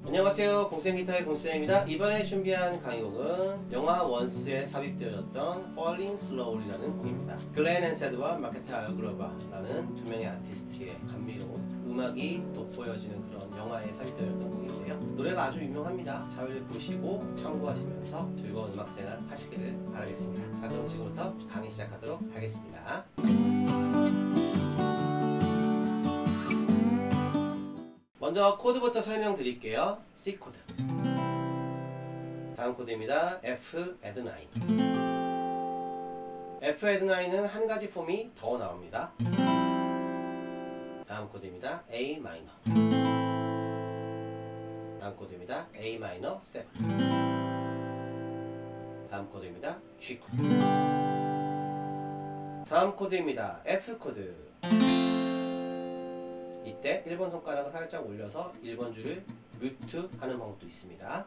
안녕하세요. 공생기타의 공쌤입니다. 이번에 준비한 강의곡은 영화 원스에 삽입되어졌던 Falling Slowly라는 곡입니다. 글렌 앤세드와 마케타 알그로바라는 두 명의 아티스트의 감미로운 음악이 돋보여지는 그런 영화에 삽입되어졌던 곡인데요. 노래가 아주 유명합니다. 잘 보시고 참고하시면서 즐거운 음악생활 하시기를 바라겠습니다. 자, 그럼 지금부터 강의 시작하도록 하겠습니다. 먼저 코드부터 설명드릴게요. C 코드. 다음 코드입니다. F add 9. F add 9은 한 가지 폼이 더 나옵니다. 다음 코드입니다. A minor. 다음 코드입니다. A minor 7. 다음 코드입니다. G 코드. 다음 코드입니다. F 코드. 이때 1번 손가락을 살짝 올려서 1번 줄을 뮤트 하는 방법도 있습니다.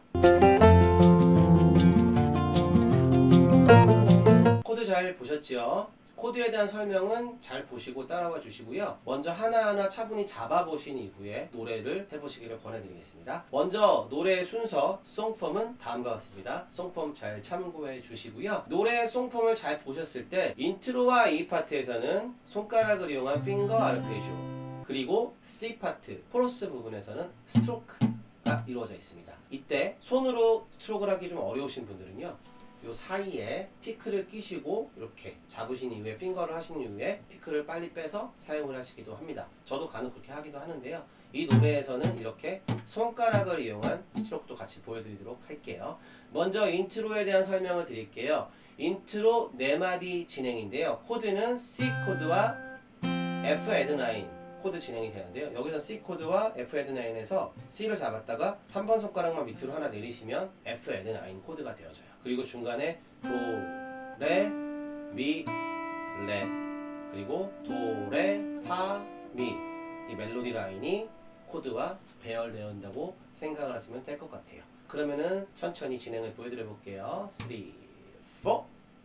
코드 잘 보셨죠? 코드에 대한 설명은 잘 보시고 따라와 주시고요. 먼저 하나하나 차분히 잡아보신 이후에 노래를 해보시기를 권해드리겠습니다. 먼저 노래의 순서, 송폼은 다음과 같습니다. 송폼 잘 참고해 주시고요. 노래의 송폼을 잘 보셨을 때 인트로와 A 파트에서는 손가락을 이용한 핑거 아르페지오, 그리고 C 파트, 코러스 부분에서는 스트로크가 이루어져 있습니다. 이때 손으로 스트로크를 하기 좀 어려우신 분들은요, 요 사이에 피크를 끼시고 이렇게 잡으신 이후에 핑거를 하신 이후에 피크를 빨리 빼서 사용을 하시기도 합니다. 저도 간혹 그렇게 하기도 하는데요. 이 노래에서는 이렇게 손가락을 이용한 스트로크도 같이 보여드리도록 할게요. 먼저 인트로에 대한 설명을 드릴게요. 인트로 4마디 진행인데요. 코드는 C 코드와 F add 9 코드 진행이 되는데요. 여기서 C 코드와 F add 9에서 C를 잡았다가 3번 손가락만 밑으로 하나 내리시면 F add 9 코드가 되어져요. 그리고 중간에 도, 레, 미, 레, 그리고 도, 레, 파, 미, 이 멜로디 라인이 코드와 배열되어온다고 생각을 하시면 될 것 같아요. 그러면은 천천히 진행을 보여드려 볼게요. 3, 4.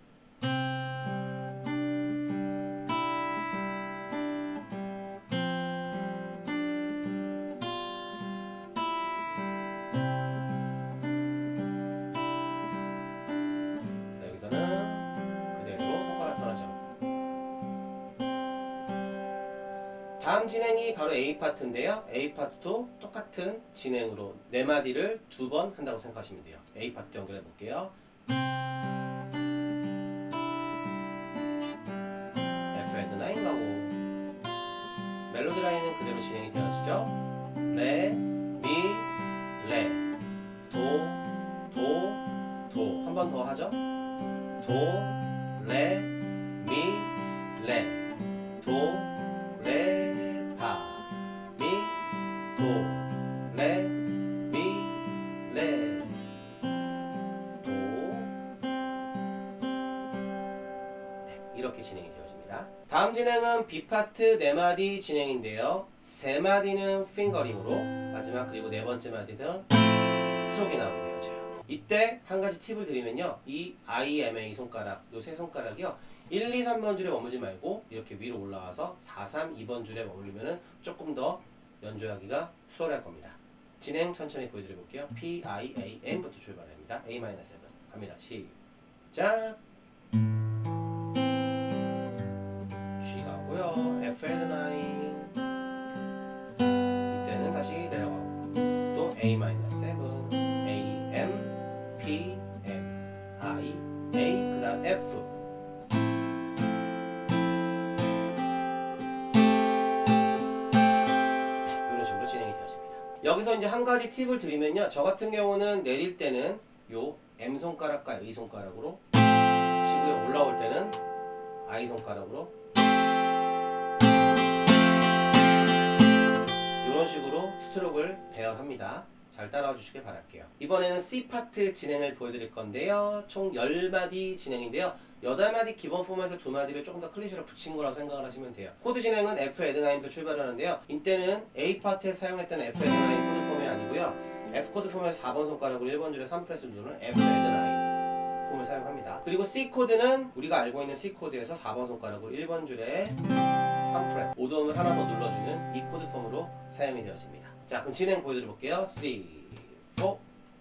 다음 진행이 바로 A 파트인데요. A 파트도 똑같은 진행으로 4마디를 2번 한다고 생각하시면 돼요. A 파트 연결해 볼게요. F add 9 가고, 멜로디 라인은 그대로 진행이 되어지죠. 레, 미, 레, 도, 도, 도. 한 번 더 하죠. 도, 레, 미, 레, 도, 레, 도, 레, 미, 레, 도. 네, 이렇게 진행이 되어집니다. 다음 진행은 B 파트 4마디 진행인데요. 3마디는 핑거링으로, 마지막 그리고 4번째 마디는 스트로크가 나오게 되어져요. 이때 한 가지 팁을 드리면요. 이 I, M, A 손가락, 요 세 손가락이요. 1, 2, 3번 줄에 머물지 말고 이렇게 위로 올라와서 4, 3, 2번 줄에 머무르면 조금 더 연주하기가 수월할 겁니다. 진행 천천히 보여드려 볼게요. P, I, A, M부터 출발합니다. A-7 갑니다. 시작. G 가고요. F add 9. 이때는 다시 내려가고 또 A-7, A, M, P, M, I, A, 그 다음 F. 여기서 이제 한 가지 팁을 드리면요. 저 같은 경우는 내릴 때는 요 M 손가락과 A 손가락으로 치고요. 올라올 때는 I 손가락으로 이런 식으로 스트로크를 배열합니다. 잘 따라와 주시길 바랄게요. 이번에는 C 파트 진행을 보여드릴 건데요. 총 10마디 진행인데요. 8마디 기본 폼에서 2마디를 조금 더 클리시로 붙인 거라고 생각을 하시면 돼요. 코드 진행은 F add 9부터 출발하는데요. 이때는 A 파트에서 사용했던 F add 9 코드 폼이 아니고요. F 코드 폼에서 4번 손가락으로 1번 줄에 3프레스 누르는 F add 9 폼을 사용합니다. 그리고 C 코드는 우리가 알고 있는 C 코드에서 4번 손가락으로 1번 줄에 3프렛 5도음을 하나 더 눌러주는 이 코드 폼으로 사용이 되어집니다. 자, 그럼 진행 보여드려 볼게요. 3, 4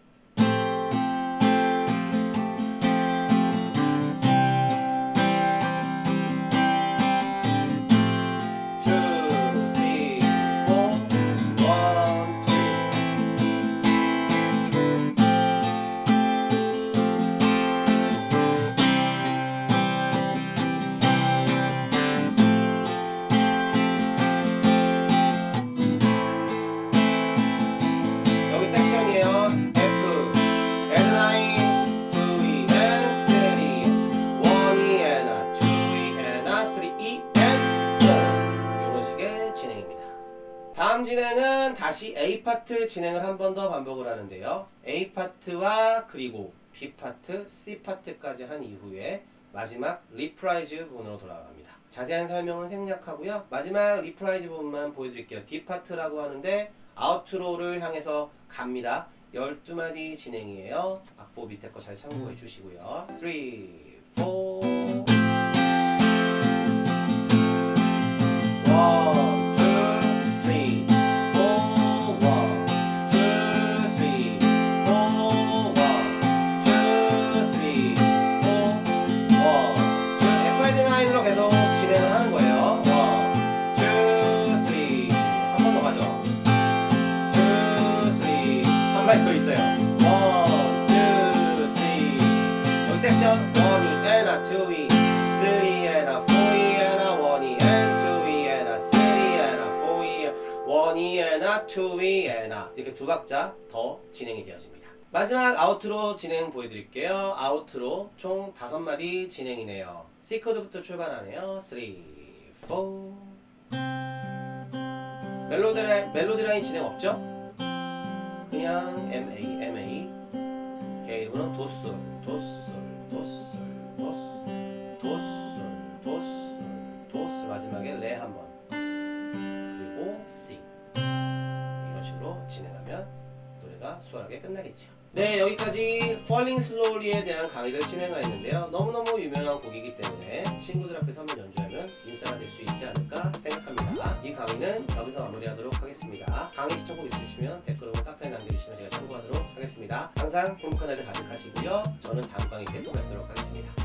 여기 섹션이에요. F, and 9, 2E, and 3, 1E, and 2E, and 3E, and 4 이런 식의 진행입니다. 다음 진행은 다시 A 파트 진행을 한 번 더 반복을 하는데요. A 파트와 그리고 B 파트, C 파트까지 한 이후에 마지막 리프라이즈 부분으로 돌아갑니다. 자세한 설명은 생략하고요. 마지막 리프라이즈 부분만 보여드릴게요. D 파트라고 하는데 아웃트로를 향해서 갑니다. 12마디 진행이에요. 악보 밑에 거 잘 참고해 주시고요. 3, 4 1, 2, 3, 4 1, 2, 3, 4 1, 2, 3, 4 1, 2 F&9으로 계속 진행을 하는 거예요. 1, 2, 3 한 번 더 가죠. 한 발 더 있어요. 1, 2, 3 여기 섹션 1E, and 2E, 3E, and 4E, and 1E, and 2E, and 3E, and 4E, 1E, and 2E, and 이렇게 두 박자 더 진행이 되어집니다. 마지막 아웃트로 진행 보여드릴게요. 아웃트로 총 5마디 진행이네요. C 코드부터 출발하네요. 3, 4 멜로디 라인 진행 없죠? 그냥 MA K 이름은 도솔 마지막에 레 한번 그리고 C 이런 식으로 진행하면 노래가 수월하게 끝나겠죠. 네, 여기까지 Falling Slowly에 대한 강의를 진행하였는데요. 너무너무 유명한 곡이기 때문에 친구들 앞에서 한번 연주하면 인싸가 될 수 있지 않을까 생각합니다. 이 강의는 여기서 마무리하도록 하겠습니다. 강의 시청곡 있으시면 댓글로 카페에 남겨주시면 제가 참고하도록 하겠습니다. 항상 행복한 날들 가득하시고요. 저는 다음 강의 때 또 뵙도록 하겠습니다.